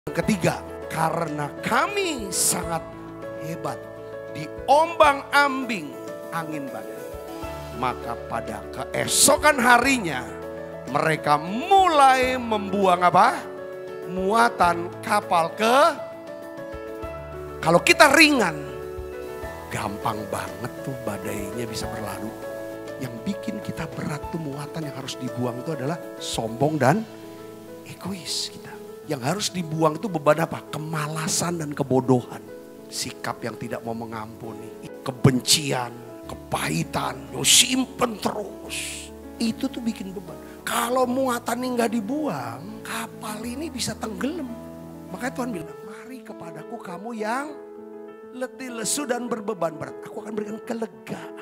Ketiga, karena kami sangat hebat diombang-ambing angin badai, maka pada keesokan harinya mereka mulai membuang apa? Muatan kapal ke. Kalau kita ringan, gampang banget tuh badainya bisa berlalu. Yang bikin kita berat tuh muatan yang harus dibuang itu adalah sombong dan egois kita. Yang harus dibuang itu beban apa? Kemalasan dan kebodohan. Sikap yang tidak mau mengampuni. Kebencian, kepahitan, simpen terus. Itu tuh bikin beban. Kalau muatan ini gak dibuang, kapal ini bisa tenggelam. Makanya Tuhan bilang, mari kepadaku kamu yang letih lesu dan berbeban berat. Aku akan berikan kelegaan.